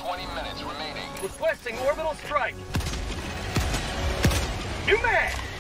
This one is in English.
20 minutes remaining. Requesting orbital strike. New man!